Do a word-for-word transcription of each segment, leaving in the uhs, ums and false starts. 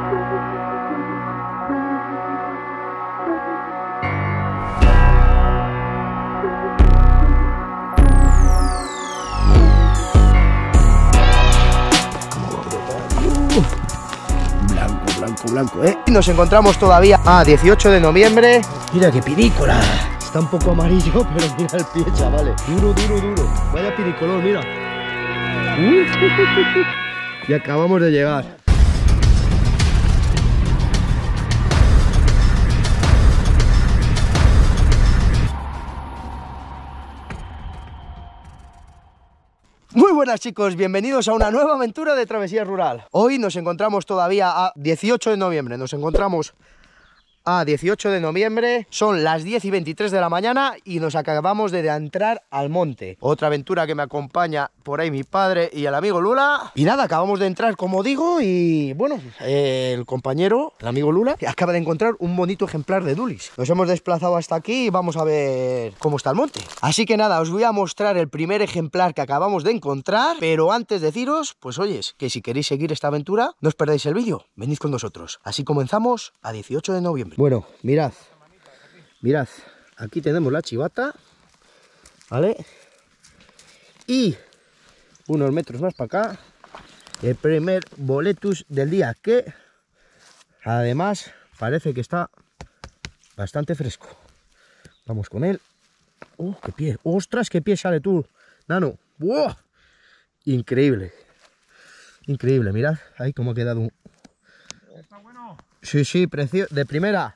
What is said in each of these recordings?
Blanco, ¿eh? Nos encontramos todavía a dieciocho de noviembre. Mira qué pinícola. Está un poco amarillo, pero mira el pie, chavales. Duro, duro, duro. Vaya pinicolón, mira. Uh, y acabamos de llegar. Muy buenas chicos, bienvenidos a una nueva aventura de travesía rural. Hoy nos encontramos todavía a dieciocho de noviembre, nos encontramos a dieciocho de noviembre, son las diez y veintitrés de la mañana y nos acabamos de entrar al monte. Otra aventura que me acompaña por ahí mi padre y el amigo Lula. Y nada, acabamos de entrar como digo y bueno, eh, el compañero, el amigo Lula, acaba de encontrar un bonito ejemplar de Dulis. Nos hemos desplazado hasta aquí y vamos a ver cómo está el monte. Así que nada, os voy a mostrar el primer ejemplar que acabamos de encontrar, pero antes deciros, pues oyes, que si queréis seguir esta aventura, no os perdáis el vídeo, venid con nosotros. Así comenzamos a dieciocho de noviembre. Bueno, mirad, mirad, aquí tenemos la chivata, ¿vale? Y unos metros más para acá, el primer boletus del día, que además parece que está bastante fresco. Vamos con él. ¡Oh, qué pie! ¡Ostras, qué pie sale tú, Nano! ¡Wow! Increíble, increíble, mirad, ahí cómo ha quedado un... ¿Está bueno? Sí, sí, precioso, de primera.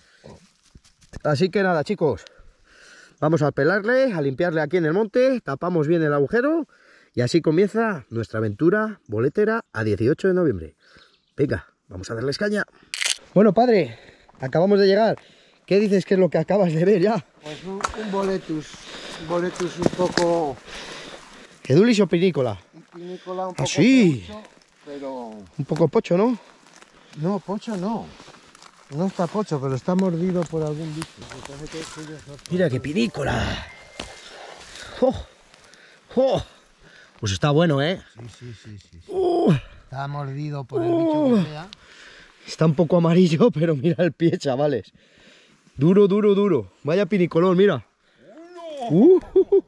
Así que nada chicos, vamos a pelarle, a limpiarle aquí en el monte, tapamos bien el agujero y así comienza nuestra aventura boletera a dieciocho de noviembre. Venga, vamos a darles caña. Bueno padre, acabamos de llegar. ¿Qué dices que es lo que acabas de ver ya? Pues un, un boletus, un boletus un poco... ¿Edulis o pinícola? Un pinícola un poco... Ah, sí. Pocho, pero... Un poco pocho, ¿no? No, pocho no. No está pocho, pero está mordido por algún bicho. Mira qué pinícola. ¡Oh! ¡Oh! Pues está bueno, ¿eh? Sí, sí, sí, sí, sí. Uh, Está mordido por el bicho que sea. Está un poco amarillo, pero mira el pie, chavales. Duro, duro, duro. Vaya pinicolón, mira. Uh,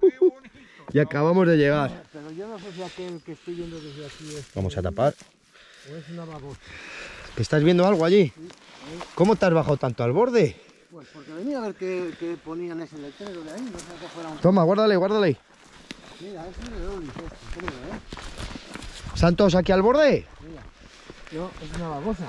y acabamos de llegar. Pero yo no sé si aquel que estoy viendo desde aquí es... Vamos a tapar. O es una babosa. ¿Estás viendo algo allí? Sí. ¿Cómo te has bajado tanto al borde? Pues porque venía a ver qué, qué ponían ese letrero de ahí. No sé que fuera un... Toma, guárdale, guárdale. Mira, ese es de Dulis, este. ¿Cómo lo ves? ¿Santos aquí al borde? Mira, yo, es una babosa.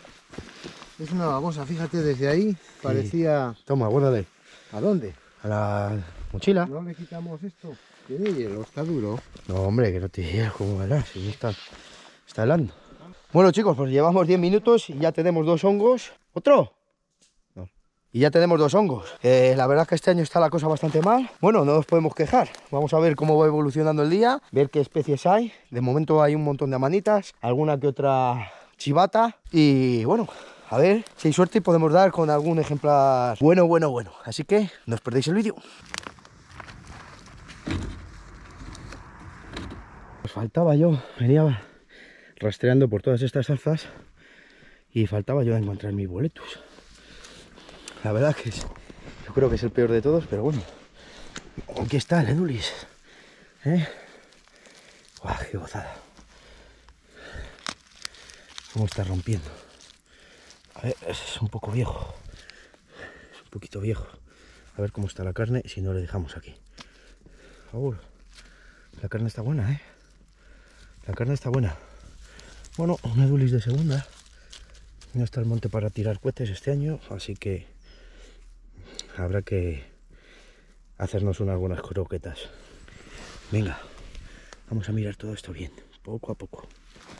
Es una babosa, fíjate, desde ahí parecía... Sí. Toma, guárdale. ¿A dónde? A la mochila. ¿No le quitamos esto? Tiene hielo, está duro. No, hombre, que no te hielo, ¿cómo verás? Si está, está helando. Bueno, chicos, pues llevamos diez minutos y ya tenemos dos hongos. ¿Otro? No. Y ya tenemos dos hongos. Eh, la verdad es que este año está la cosa bastante mal. Bueno, no nos podemos quejar. Vamos a ver cómo va evolucionando el día, ver qué especies hay. De momento hay un montón de amanitas, alguna que otra chivata. Y bueno, a ver si hay suerte y podemos dar con algún ejemplar bueno, bueno, bueno. Así que no os perdéis el vídeo. Pues faltaba yo, venía rastreando por todas estas zarzas y faltaba yo encontrar mi boletus. La verdad que es, yo creo que es el peor de todos, pero bueno, aquí está el Edulis, ¿eh? ¡Guau, qué gozada! Cómo está rompiendo. A ver, es un poco viejo, es un poquito viejo. A ver cómo está la carne, si no le dejamos aquí. Por favor, la carne está buena, ¿eh? La carne está buena. Bueno, un Edulis de segunda. No está el monte para tirar cohetes este año, así que habrá que hacernos unas buenas croquetas. Venga, vamos a mirar todo esto bien, poco a poco.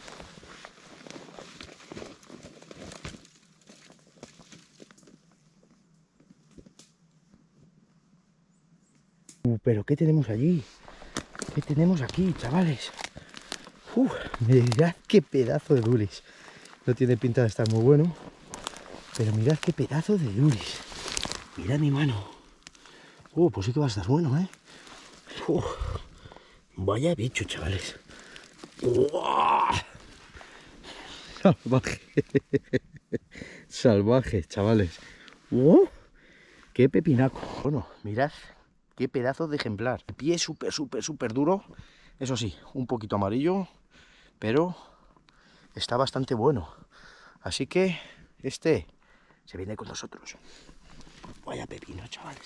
Uh, pero ¿qué tenemos allí? ¿Qué tenemos aquí, chavales? Uh, mirad qué pedazo de Dulis. No tiene pinta de estar muy bueno, pero mirad qué pedazo de Dulis. Mirad mi mano. Uh, pues sí que va a estar bueno, ¿eh? Uh, vaya bicho, chavales. Uh, Salvaje. Salvaje, chavales. ¡Oh! ¡Qué pepinaco! Bueno, mirad qué pedazo de ejemplar. El pie súper, súper, súper duro. Eso sí, un poquito amarillo, pero está bastante bueno. Así que este se viene con nosotros. Vaya pepino, chavales.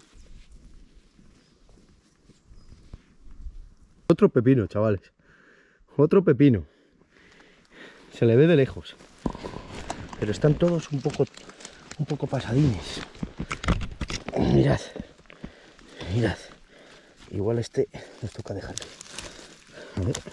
Otro pepino, chavales. Otro pepino. Se le ve de lejos. Pero están todos un poco, un poco pasadines. Mirad. Mirad. Igual este nos toca dejarle. A ver.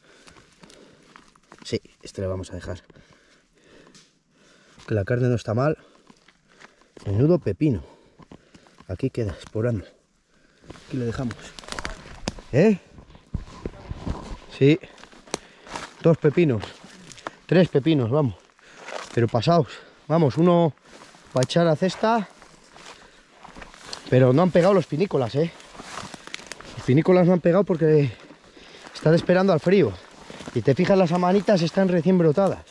Sí, este le vamos a dejar. Que la carne no está mal. Menudo pepino. Aquí queda, esporando. Aquí le dejamos. ¿Eh? Sí. Dos pepinos. Tres pepinos, vamos. Pero pasados. Vamos, uno para echar a cesta. Pero no han pegado los pinícolas, ¿eh? Los pinícolas no han pegado porque están esperando al frío. Y te fijas, las amanitas están recién brotadas.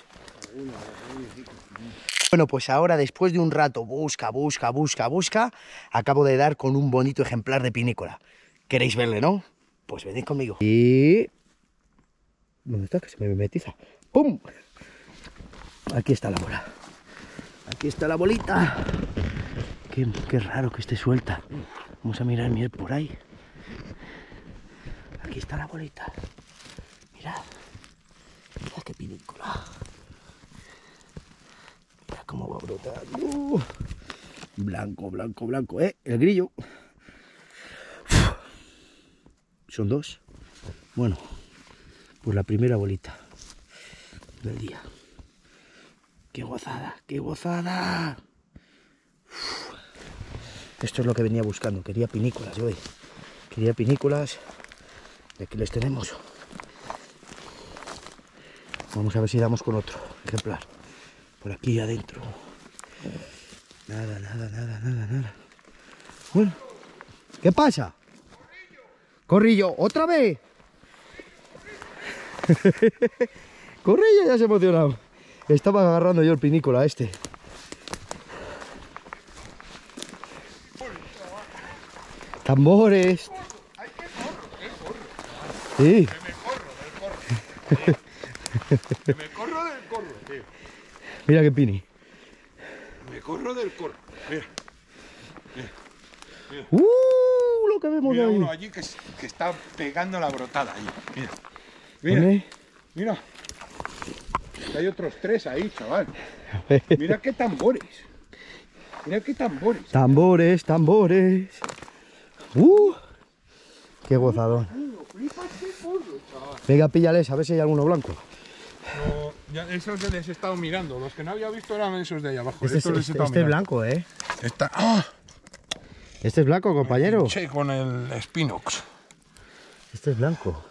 Bueno, pues ahora, después de un rato busca, busca, busca, busca, acabo de dar con un bonito ejemplar de pinícola. ¿Queréis verle, no? Pues venid conmigo. Y... ¿dónde está? Que se me metiza. ¡Pum! Aquí está la bola. Aquí está la bolita. Qué, qué raro que esté suelta. Vamos a mirar, mirad por ahí. Aquí está la bolita. Mirad. Mirad qué pinícola. Mirad cómo va a brotar. Uh, blanco, blanco, blanco. ¿Eh? El grillo. Uf. Son dos. Bueno, pues la primera bolita del día. ¡Qué gozada! ¡Qué gozada! Uf. Esto es lo que venía buscando. Quería pinícolas, yo. Quería pinícolas. Y aquí les tenemos. Vamos a ver si damos con otro ejemplar. Por aquí adentro. Nada, nada, nada, nada, nada. Bueno, ¿qué pasa? Corrillo, ¿otra vez? Corrillo ya se ha emocionado. Estaba agarrando yo el pinícola este. Tambores. Sí. Que me corro del corro, tío. Mira qué pini. Me corro del corro. Mira. Mira. Mira. Uh, lo que vemos Mira ahí. uno allí que, que está pegando la brotada allí. Mira. Mira. ¿Dónde? Mira. Que hay otros tres ahí, chaval. Mira qué tambores. Mira qué tambores. Tambores, tambores. Uh, qué gozadón. Flipas qué pollo, chaval. Venga, píllales, a ver si hay alguno blanco. No, ya esos les he estado mirando. Los que no había visto eran esos de ahí abajo. Este, Estos es, les he este, estado este es mirando. blanco, ¿eh? Está. ¡Ah! Este es blanco, compañero. Che, con el Spinox. Este es blanco.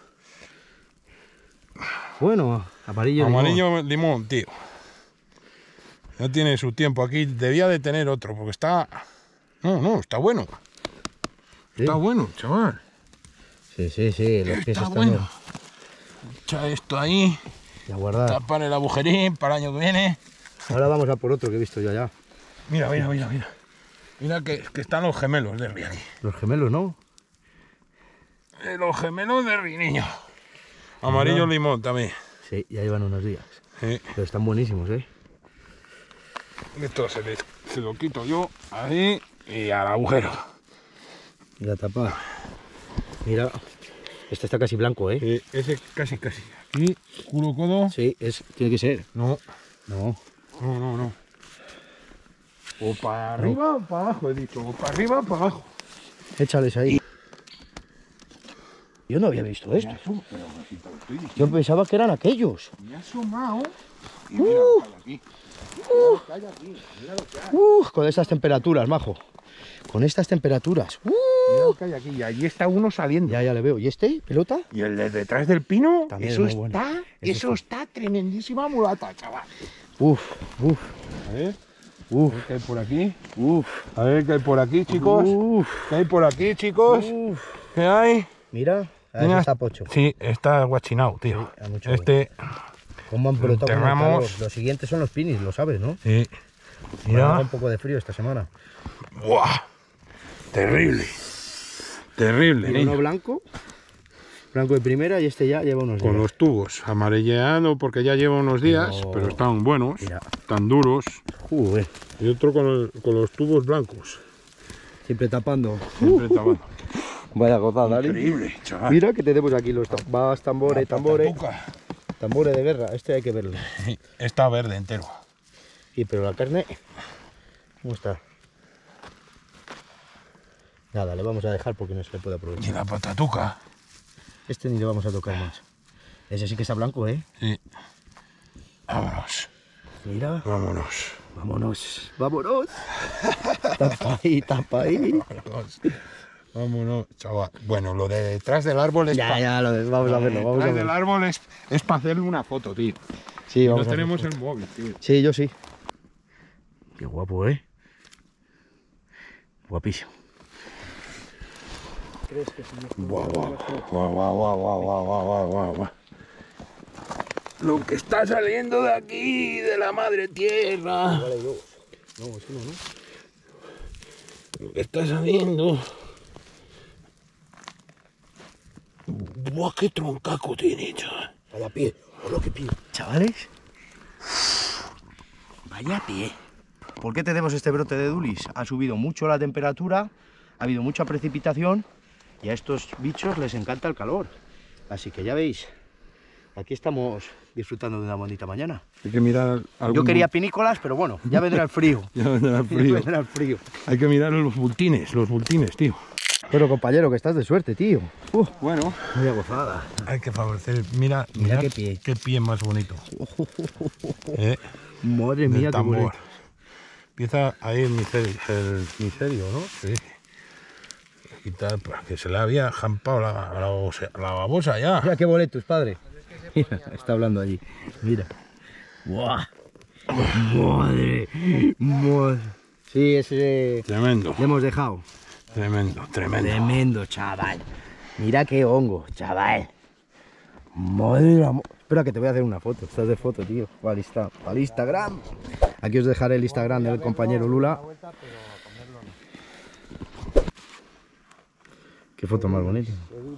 Bueno, amarillo. Amarillo limón. limón, tío. Ya tiene su tiempo aquí. Debía de tener otro, porque está... No, no, está bueno. Sí. Está bueno, chaval. Sí, sí, sí. Los pies Está están bueno. Echa esto ahí. a guardar. Tapar el agujerín para el año que viene. Ahora vamos a por otro que he visto yo allá. Mira, mira, mira, mira. Mira que, que están los gemelos de Ri aquí. Los gemelos, ¿no? Eh, los gemelos de Ri, niño. Amarillo Mira. limón también. Sí, ya llevan unos días. Sí. Pero están buenísimos, ¿eh? Esto se, les, se lo quito yo ahí y al agujero. Y la tapa. Mira, este está casi blanco, ¿eh? Sí, ese casi, casi. Aquí, culo, codo. Sí, es, tiene que ser. No, No. no, no, no. O para arriba o para abajo, he dicho. O para arriba o para abajo. Échales ahí. Yo no había visto esto. Me asom- pero si te lo estoy diciendo. Yo pensaba que eran aquellos. Me ha asomado. Y mira lo que hay aquí. Mira lo que hay aquí. Mira lo que hay. Uh, con estas temperaturas, majo. Con estas temperaturas. Uh. Mira lo que hay aquí. Y allí está uno saliendo. Ya, ya le veo. ¿Y este, pelota? Y el de detrás del pino, También eso es muy está, bueno. eso, Eso sí. está tremendísima mulata, chaval. Uf, uf, A ver, uf, ¿qué hay por aquí? uf. A ver, ¿qué hay por aquí, chicos? Uf, ¿Qué hay por aquí, chicos? uf. ¿Qué hay? Mira, a ver si Mira. está pocho. Sí, está guachinado, tío. Sí, hay mucho este, ¿Cómo han brotado con el calor? Enterramos. Los siguientes son los pinis, lo sabes, ¿no? Sí. Mira. Mira. Un poco de frío esta semana. ¡Buah! Terrible. Terrible, Mira, niño. uno blanco. Blanco de primera y este ya lleva unos Con días. los tubos amarilleado porque ya lleva unos días, Pero- pero están buenos, Mira. tan duros. Joder, Y otro con, el- con los tubos blancos. siempre tapando. Siempre tapando. Vaya gozada, ¿eh? Increíble, chaval. Mira que tenemos aquí los tam- vas, tambores, tambores. Patatuca. Tambores de guerra, este hay que verlo. Está verde entero. Sí, pero la carne, ¿cómo está? Nada, le vamos a dejar porque no se le puede Y aprovechar. la patatuca. Este ni le vamos a tocar más. Ese sí que está blanco, ¿eh? Sí. Vámonos. Mira, Vámonos. vámonos, vámonos. Tapa ahí, tapa ahí. Vámonos. Vámonos, chaval. Bueno, lo de detrás del árbol es Ya, pa- ya, lo de- vamos a lo de verlo, vamos a detrás del verlo. árbol es, es para hacerle una foto, tío. Sí, No vamos a tenemos verlo. el móvil, tío. Sí, yo sí. Qué guapo, ¿eh? Guapísimo. Guau, guau, guau, guau, guau, guau, guau, guau, guau, guau. Lo que está saliendo de aquí, de la madre tierra. No, es uno, ¿no? Lo que está saliendo. Buah, qué troncaco tiene, chaval. Vaya pie, o que pie. Chavales, vaya pie. ¿Por qué tenemos este brote de dulis? Ha subido mucho la temperatura, ha habido mucha precipitación y a estos bichos les encanta el calor. Así que ya veis, aquí estamos disfrutando de una bonita mañana. Hay que mirar algún... Yo quería pinícolas, pero bueno, ya vendrá el frío. Ya vendrá el Ya frío. vendrá el frío. Hay que mirar los bultines, los bultines, tío. Pero compañero, que estás de suerte, tío. Uh, Bueno, vaya gozada. hay que favorecer. Mira, Mira mirad qué pie. Qué pie más bonito. ¿Eh? Madre Del mía, qué tambor. bonito. Empieza ahí el miserio, el miserio, ¿no? Sí. Quitar, pues, que se le había jampado la, la, babosa, la babosa ya. Mira qué boletos, padre. Mira, está hablando allí. Mira. ¡Buah! Madre. Madre. Sí, ese Tremendo, le hemos dejado. tremendo, tremendo. Tremendo, chaval. Mira qué hongo, chaval. Madre de la mo- Espera que te voy a hacer una foto. Estás de foto, tío. Para el, Insta- para el Instagram. Aquí os dejaré el Instagram del compañero Lula. Qué foto más bonita.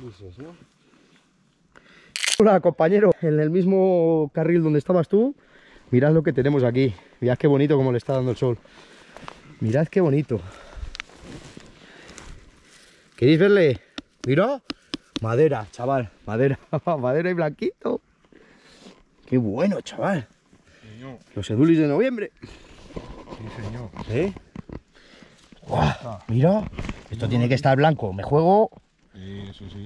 Hola, compañero. En el mismo carril donde estabas tú, mirad lo que tenemos aquí. Mirad qué bonito como le está dando el sol. Mirad qué bonito. ¿Queréis verle? Mira. Madera, chaval. Madera. Madera y blanquito. Qué bueno, chaval. Señor, Los edulis de noviembre. sí, señor. ¿Eh? Guau, mira. Esto tiene que estar blanco. Me juego. Sí, eso sí.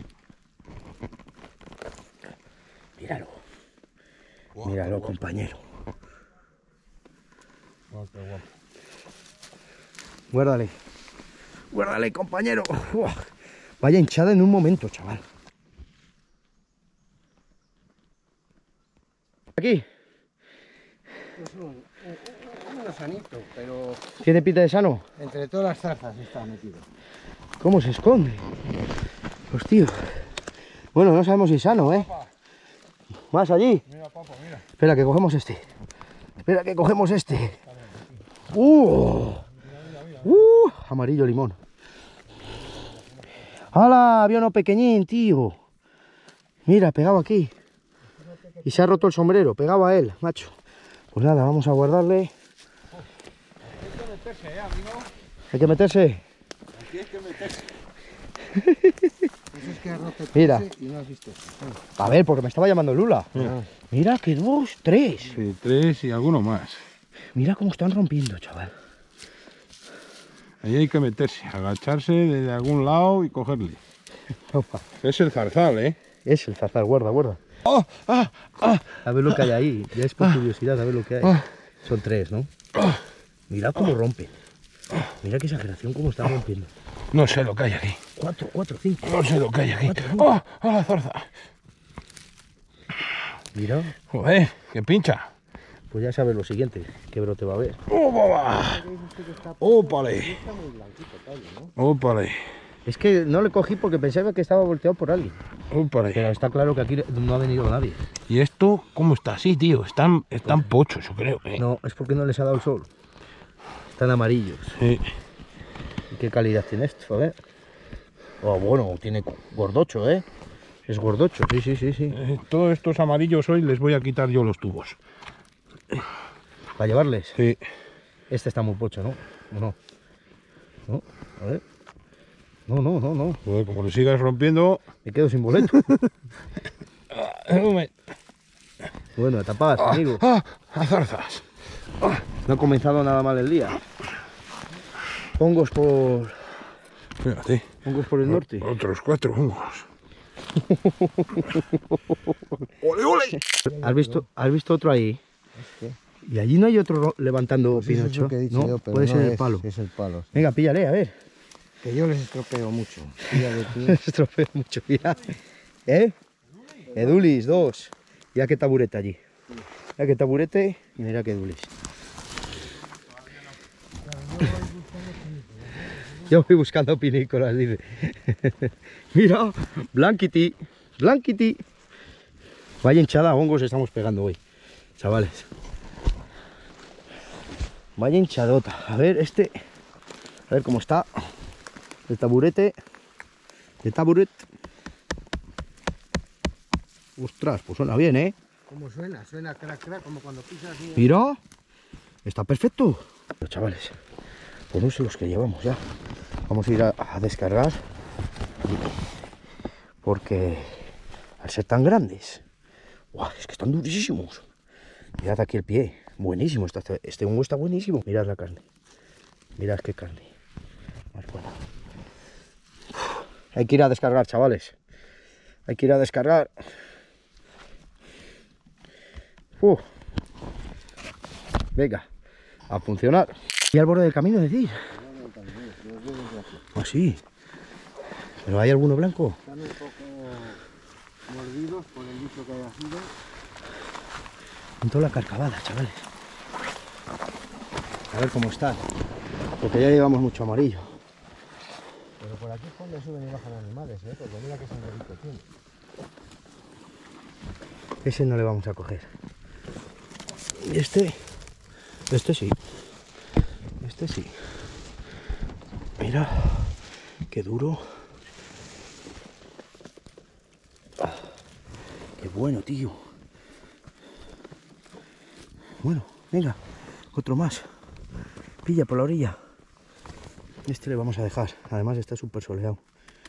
Míralo. Guau, Míralo, qué guapo, compañero. guau, qué guapo. Guárdale. Guárdale, compañero. Uah. Vaya hinchada en un momento, chaval. Aquí. Es un, un, un gusanito, pero ¿Tiene pinta de sano? entre todas las zarzas está metido. ¿Cómo se esconde? Hostia. Bueno, no sabemos si es sano, ¿eh? Más allí. Mira, papá, mira. Espera, que cogemos este. Espera, que cogemos este. ¡Uh! ¡Uh! Amarillo limón. ¡Hala! Había uno pequeñín, tío. Mira, pegado aquí. Y se ha roto el sombrero, pegado a él, macho. Pues nada, vamos a guardarle. Hay que meterse. Aquí hay que meterse. Eso es que has roto el Mira. coche y no has visto. A ver, porque me estaba llamando Lula. Mira que dos, tres. Sí, tres y alguno más. Mira cómo están rompiendo, chaval. Ahí hay que meterse, agacharse desde algún lado y cogerle. Opa, Es el zarzal, ¿eh? es el zarzal, guarda, guarda. ¡Oh! ¡Ah! ¡Ah! A ver lo que hay ahí. Ya es por curiosidad, a ver lo que hay. Ah. Son tres, ¿no? Mira cómo rompen. Mira qué exageración, cómo están rompiendo. No sé lo que hay aquí. Cuatro, cuatro, cinco. No sé lo que hay aquí. ¡Oh! ¡Oh, la zarza! Mira, Joder, que pincha. pues ya sabes lo siguiente, qué brote va a haber. ¡Oh, papá! ¡Ópale! ¡Ópale! Es que no le cogí porque pensaba que estaba volteado por alguien. Oh, por ahí. Pero está claro que aquí no ha venido nadie. ¿Y esto cómo está así, tío? Están, están pochos, yo creo. ¿eh? No, es porque no les ha dado el sol. Están amarillos. Sí. ¿Y qué calidad tiene esto? A ver. Oh, bueno, tiene gordocho, ¿eh? Es gordocho, sí, sí, sí, sí. Eh, todos estos amarillos hoy les voy a quitar yo los tubos. ¿Para llevarles? Sí. Este está muy pocho, ¿no? ¿O no? ¿No? A ver. No, no, no, no. Joder, como lo sigas rompiendo... Me quedo sin boleto. Bueno, a tapar, ah, amigo. ¡Ah! ¡A zarzas! Ah, no ha comenzado nada mal el día. Hongos por... Fíjate. Hongos por el norte. Otros cuatro hongos. ¡Ole, ole! ¿Has visto, ¿Has visto otro ahí? Y allí no hay otro levantando Pues eso es pinocho. lo que he dicho No, yo, pero puede no ser el es, palo. Es el palo. Sí. Venga, píllale, a ver. Que yo les estropeo mucho. Píllale tú. Se estropea mucho, mira. ¿Eh? Edulis, dos. Mira qué taburete allí. Mira qué taburete y mira qué Edulis. Yo voy buscando pinícolas, dice. Mira, Blanquiti, Blanquiti. Vaya hinchada a hongos estamos pegando hoy, chavales. Vaya hinchadota. A ver, este. A ver cómo está. El taburete. El taburete. Ostras, pues suena bien, ¿eh? ¿Cómo suena? Suena crack, crack, como cuando pisas así. Mira. Está perfecto. Pero, chavales, pues no sé los que llevamos ya. Vamos a ir a, a descargar. Porque al ser tan grandes, ¡guau! Es que están durísimos. Mirad aquí el pie. Buenísimo. Está, este hongo está buenísimo. Mirad la carne. Mirad qué carne. Más buena. Uf, hay que ir a descargar, chavales. Hay que ir a descargar. Uf. Venga, a funcionar. ¿Y al borde del camino, decís? Ah, sí. ¿Pero hay alguno blanco? Están un poco mordidos por el bicho que haya sido. En toda la carcabada, chavales. A ver cómo está. Porque ya llevamos mucho amarillo. Pero por aquí es cuando suben y bajan animales, ¿eh? Porque mira que sangrito tiene. Ese no le vamos a coger. Y este... Este sí. Este sí. Mira. Qué duro. Ah, qué bueno, tío. Bueno, venga. Otro más. Pilla por la orilla. Este le vamos a dejar. Además está súper soleado.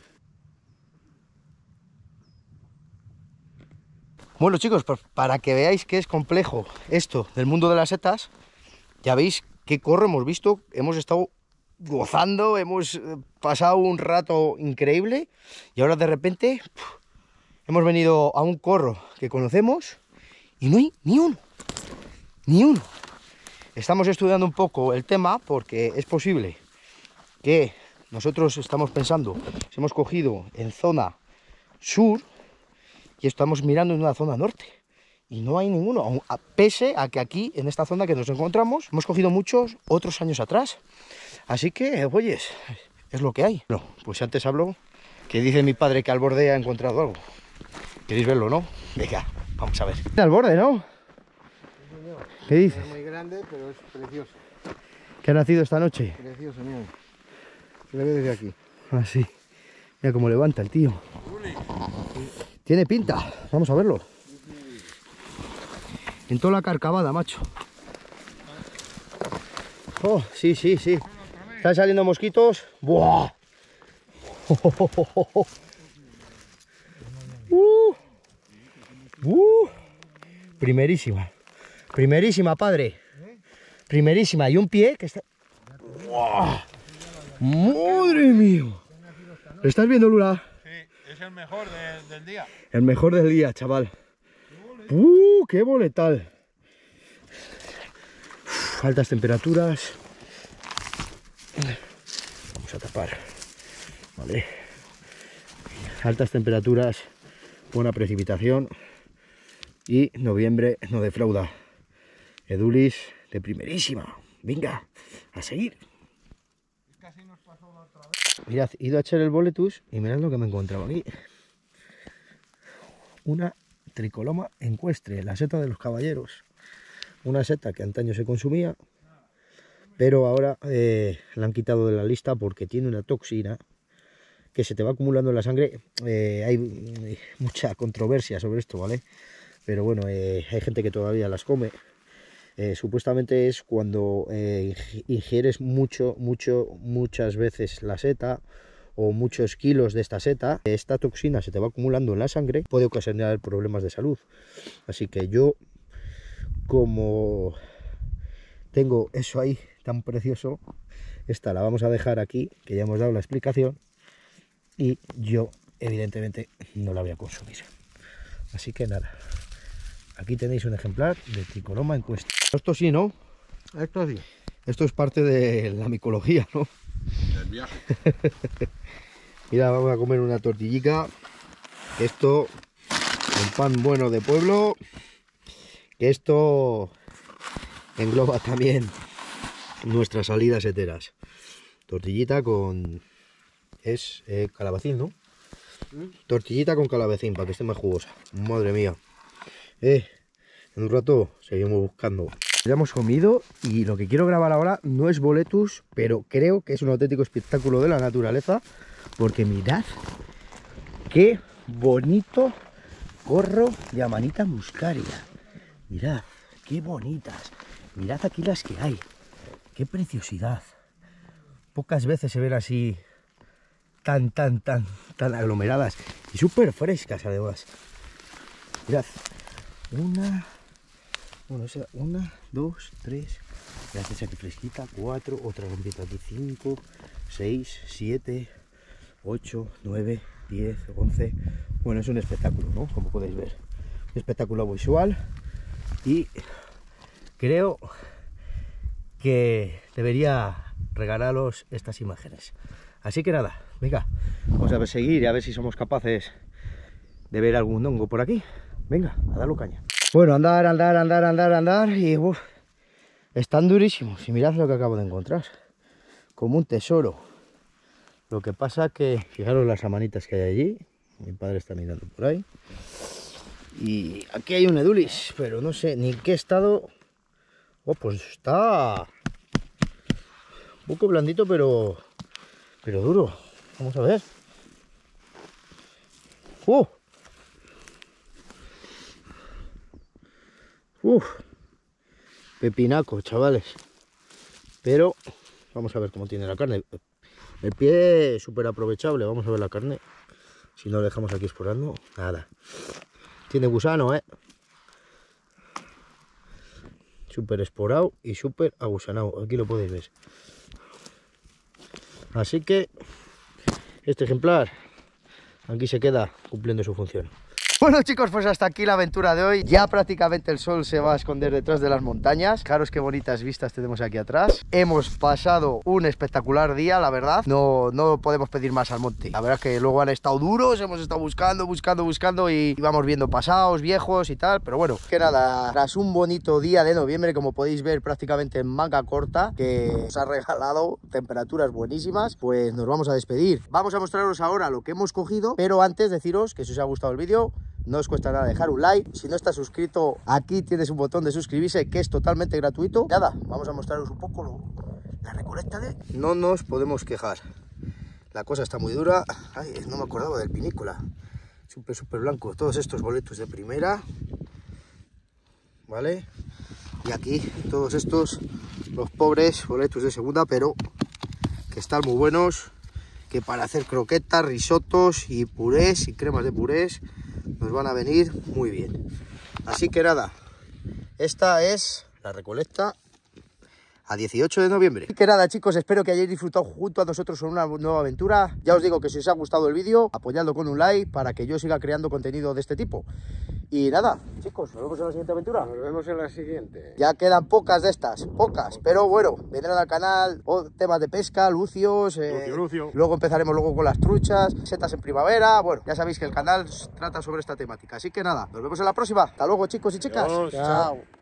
Bueno, chicos, pues para que veáis que es complejo esto del mundo de las setas, ya veis qué corro hemos visto. Hemos estado gozando, hemos pasado un rato increíble y ahora de repente puf, hemos venido a un corro que conocemos y no hay ni uno, ni uno. Estamos estudiando un poco el tema porque es posible que nosotros estamos pensando, si hemos cogido en zona sur y estamos mirando en una zona norte y no hay ninguno, a, pese a que aquí en esta zona que nos encontramos hemos cogido muchos otros años atrás. Así que, oyes, es lo que hay. No, pues antes hablo que dice mi padre que al borde ha encontrado algo. ¿Queréis verlo, no? Venga, vamos a ver. Al borde, ¿no? ¿Qué dices? Es muy grande, pero es precioso. ¿Qué ha nacido esta noche? Precioso, mira. Se le ve desde aquí. Así. Mira cómo levanta el tío. Tiene pinta. Vamos a verlo. En toda la carcabada, macho. Oh, sí, sí, sí. Están saliendo mosquitos. ¡Buah! Uh, uh, primerísima. Primerísima, padre. Primerísima. Y un pie que está... ¡Buah! ¡Madre mía! ¿Lo estás viendo, Lula? Sí, es el mejor de, del día. El mejor del día, chaval. ¡Uh! ¡Qué boletal! Uf, altas temperaturas. Vamos a tapar. Vale. Altas temperaturas, buena precipitación. Y noviembre no defrauda. Edulis de primerísima. Venga, a seguir. Mirad, he ido a echar el boletus y mirad lo que me he encontrado aquí. Una tricoloma ecuestre, la seta de los caballeros. Una seta que antaño se consumía, pero ahora eh, la han quitado de la lista porque tiene una toxina que se te va acumulando en la sangre. Eh, hay mucha controversia sobre esto, ¿vale? Pero bueno, eh, hay gente que todavía las come. Eh, supuestamente es cuando eh, ingieres mucho, mucho, muchas veces la seta o muchos kilos de esta seta, esta toxina se te va acumulando en la sangre, puede ocasionar problemas de salud. Así que yo, como tengo eso ahí tan precioso, esta la vamos a dejar aquí, que ya hemos dado la explicación, y yo evidentemente no la voy a consumir. Así que nada, aquí tenéis un ejemplar de tricoloma ecuestre. Esto sí, ¿no? Esto sí. Esto es parte de la micología, ¿no? Del viaje. Mira, vamos a comer una tortillica. Esto, un pan bueno de pueblo. Que esto engloba también nuestras salidas heteras. Tortillita con... es eh, calabacín, ¿no? ¿Mm? Tortillita con calabacín para que esté más jugosa. Madre mía. Eh, en un rato seguimos buscando. Ya hemos comido y lo que quiero grabar ahora no es boletus, pero creo que es un auténtico espectáculo de la naturaleza, porque mirad qué bonito corro de Amanita muscaria. Mirad, qué bonitas. Mirad aquí las que hay. Qué preciosidad. Pocas veces se ven así tan, tan, tan, tan aglomeradas y súper frescas además. Mirad, una... Bueno, o sea, una, dos, tres, gracias aquí fresquita, cuatro, otra rompita aquí, cinco, seis, siete, ocho, nueve, diez, once. Bueno, es un espectáculo, ¿no? Como podéis ver, un espectáculo visual, y creo que debería regalaros estas imágenes. Así que nada, venga, vamos a seguir y a ver si somos capaces de ver algún hongo por aquí. Venga, a darlo caña. Bueno, andar, andar, andar, andar, andar y uf, están durísimos. Y mirad lo que acabo de encontrar, como un tesoro. Lo que pasa que, fijaros las amanitas que hay allí. Mi padre está mirando por ahí. Y aquí hay un edulis, pero no sé ni en qué estado. Oh, pues está un poco blandito, pero, pero duro. Vamos a ver. ¡Uh! Uf, pepinaco, chavales. Pero vamos a ver cómo tiene la carne. El pie es súper aprovechable. Vamos a ver la carne. Si no lo dejamos aquí explorando, nada. Tiene gusano, eh. Súper esporado y súper agusanado. Aquí lo podéis ver. Así que este ejemplar aquí se queda cumpliendo su función. Bueno, chicos, pues hasta aquí la aventura de hoy. Ya prácticamente el sol se va a esconder detrás de las montañas. Fijaros qué bonitas vistas tenemos aquí atrás. Hemos pasado un espectacular día, la verdad. No, no podemos pedir más al monte. La verdad es que luego han estado duros, hemos estado buscando, buscando, buscando y íbamos viendo pasados, viejos y tal. Pero bueno, que nada, tras un bonito día de noviembre, como podéis ver prácticamente en manga corta, que os ha regalado temperaturas buenísimas, pues nos vamos a despedir. Vamos a mostraros ahora lo que hemos cogido, pero antes deciros que si os ha gustado el vídeo, no os cuesta nada dejar un like. Si no estás suscrito, aquí tienes un botón de suscribirse que es totalmente gratuito. Nada, vamos a mostraros un poco lo, la recolecta de... No nos podemos quejar. La cosa está muy dura. Ay, no me acordaba del pinícola. Súper, súper blanco. Todos estos boletos de primera. ¿Vale? Y aquí todos estos, los pobres boletos de segunda, pero que están muy buenos. Que para hacer croquetas, risotos y purés y cremas de purés nos van a venir muy bien. Así que nada, esta es la recolecta a dieciocho de noviembre. Así que nada, chicos, espero que hayáis disfrutado junto a nosotros en una nueva aventura. Ya os digo que si os ha gustado el vídeo, apoyadlo con un like para que yo siga creando contenido de este tipo. Y nada, chicos, nos vemos en la siguiente aventura. Nos vemos en la siguiente. Ya quedan pocas de estas, pocas, pero bueno, vendrán al canal o temas de pesca, lucios, eh, Lucio, Lucio. Luego empezaremos luego con las truchas, setas en primavera. Bueno, ya sabéis que el canal trata sobre esta temática. Así que nada, nos vemos en la próxima. Hasta luego, chicos y chicas. Adiós. Chao.